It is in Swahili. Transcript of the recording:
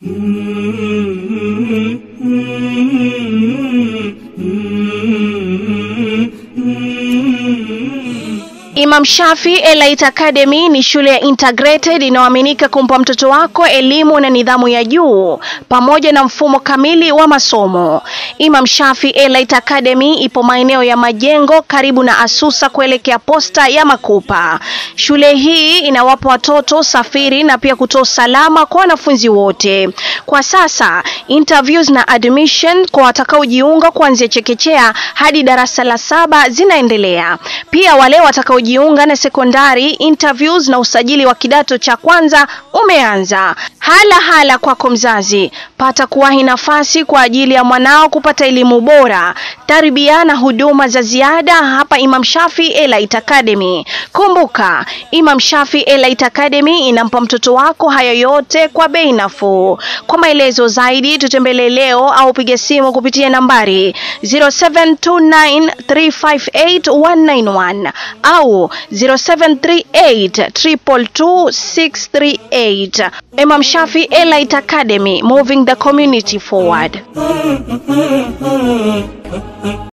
Imam Shafi Elite Academy ni shule ya integrated inayoaminika kumpa mtoto wako elimu na nidhamu ya juu pamoja na mfumo kamili wa masomo. Imam Shafi Elite Academy ipo maeneo ya Majengo karibu na Asusa kuelekea posta ya Makupa. Shule hii inawapa watoto safiri na pia kutoa salama kwa wanafunzi wote. Kwa sasa interviews na admission kwa watakaojiunga kuanzia chekechea hadi darasa la 7 zinaendelea. Pia wale watakaojiunga na sekondari, interviews na usajili wa kidato cha kwanza umeanza. Hala kwako mzazi, pata kuwahi nafasi kwa ajili ya mwanao kupata elimu bora, tarbia na huduma za ziada hapa Imam Shafi Elite Academy. Kumbuka, Imam Shafi Elite Academy inampa mtoto wako haya yote kwa bei nafuu. Kwa maelezo zaidi tutembelee leo au piga simu kupitia nambari 0729358191 au 0738222638. Imam Shafi Elite Academy, moving the community forward.